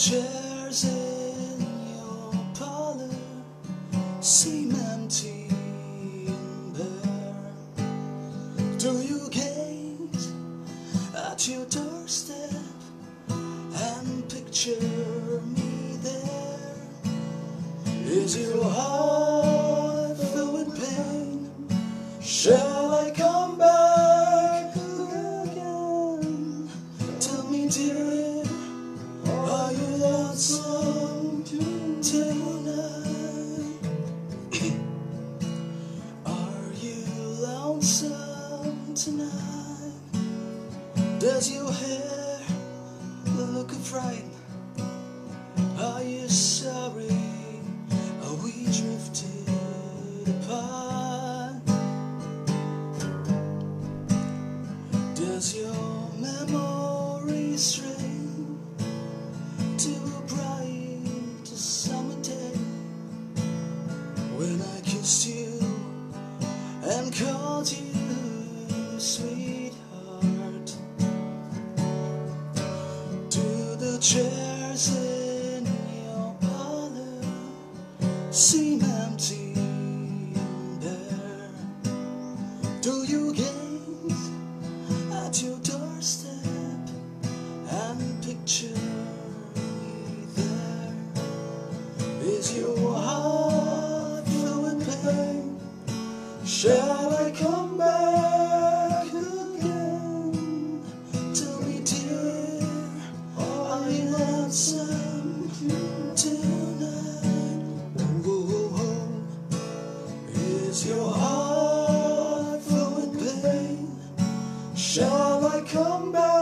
chairs in your parlor seem empty and bare. Do you gaze at your doorstep and picture me there? Is your heart filled with pain? Shall I come back again? Tell me, dear, are you lonesome tonight? Are you lonesome tonight? Does your hair look of fright? Are you sorry we drifted apart? Does your memory stray to a bright summer day when I kissed you and called you sweetheart? Do the chairs in your parlor seem empty and bare? Do you gaze at your doorstep and picture me there? Is your heart filled with pain? Shall I come back again? Tell me, dear, are you lonesome tonight? Is your heart filled with pain? Shall I come back?